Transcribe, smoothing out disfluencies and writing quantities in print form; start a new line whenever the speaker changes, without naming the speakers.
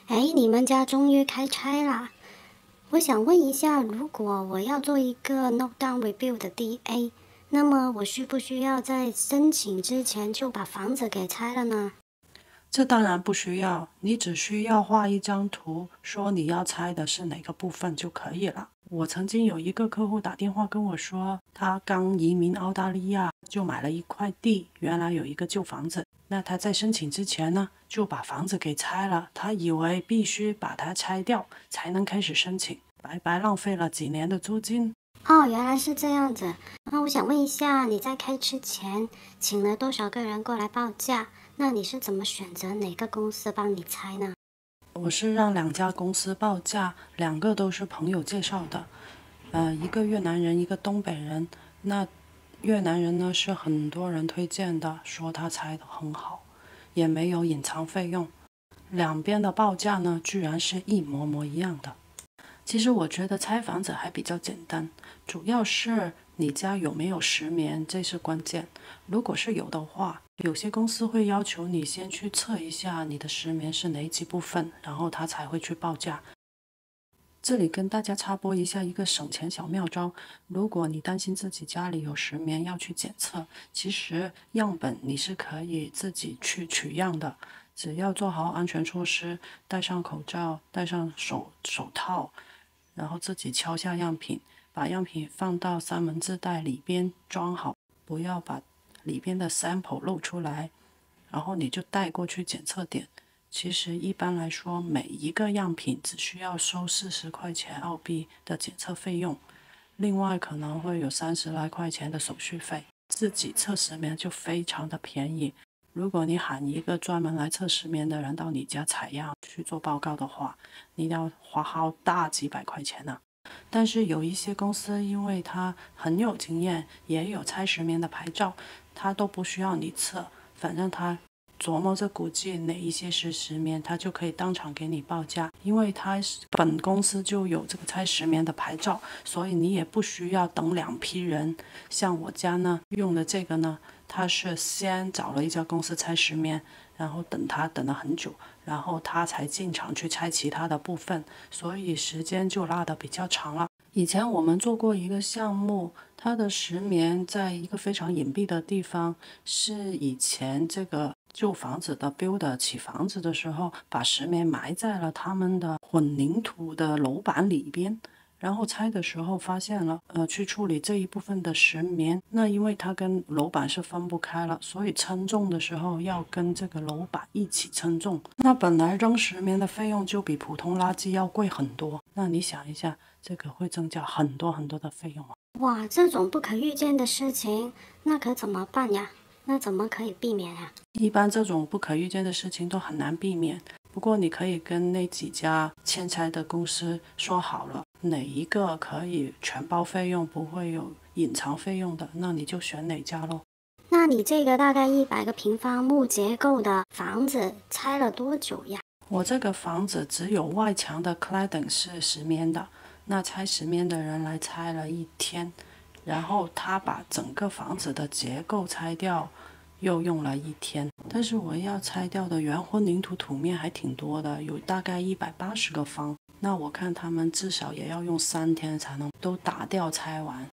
哎，你们家终于开拆啦！我想问一下，如果我要做一个 knockdown rebuild 的 DA，那么我需不需要在申请之前就把房子给拆了呢？
这当然不需要，你只需要画一张图，说你要拆的是哪个部分就可以了。我曾经有一个客户打电话跟我说，他刚移民澳大利亚，就买了一块地，原来有一个旧房子。那他在申请之前呢，就把房子给拆了，他以为必须把它拆掉才能开始申请，白白浪费了几年的租金。
哦，原来是这样子。那我想问一下，你在开之前请了多少个人过来报价？那你是怎么选择哪个公司帮你拆呢？
我是让2家公司报价，2个都是朋友介绍的，一个越南人，一个东北人。那越南人呢是很多人推荐的，说他拆得很好，也没有隐藏费用。两边的报价呢，居然是一模模一样的。其实我觉得拆房子还比较简单，主要是你家有没有石棉，这是关键。如果是有的话，有些公司会要求你先去测一下你的石棉是哪几部分，然后他才会去报价。这里跟大家插播一下一个省钱小妙招，如果你担心自己家里有石棉要去检测，其实样本你是可以自己去取样的，只要做好安全措施，戴上口罩，戴上手套，然后自己敲下样品，把样品放到三文治袋里边装好，不要把里边的 sample 露出来，然后你就带过去检测点。其实一般来说，每一个样品只需要收40块钱澳币的检测费用，另外可能会有30来块钱的手续费。自己测石棉就非常的便宜。如果你喊一个专门来测石棉的人到你家采样去做报告的话，你要花好大几百块钱呢。但是有一些公司，因为他很有经验，也有拆石棉的牌照，他都不需要你测，反正他琢磨着估计哪一些是石棉，他就可以当场给你报价，因为他本公司就有这个拆石棉的牌照，所以你也不需要等2批人。像我家呢用的这个呢，他是先找了一家公司拆石棉，然后等了很久，然后他才进场去拆其他的部分，所以时间就拉得比较长了。以前我们做过一个项目，它的石棉在一个非常隐蔽的地方，是以前这个旧房子的 builder 起房子的时候，把石棉埋在了他们的混凝土的楼板里边。然后拆的时候发现了，去处理这一部分的石棉，那因为它跟楼板是分不开了，所以称重的时候要跟这个楼板一起称重。那本来扔石棉的费用就比普通垃圾要贵很多，那你想一下，这个会增加很多很多的费用啊。
哇，这种不可预见的事情，那可怎么办呀？那怎么可以避免呀？
一般这种不可预见的事情都很难避免，不过你可以跟那几家签拆的公司说好了，哪一个可以全包费用，不会有隐藏费用的，那你就选哪家咯。
那你这个大概100个平方木结构的房子拆了多久呀？
我这个房子只有外墙的 cladding 是石棉的，那拆石棉的人来拆了1天，然后他把整个房子的结构拆掉，又用了1天。但是我要拆掉的原混凝土土面还挺多的，有大概180个方，那我看他们至少也要用3天才能都打掉拆完，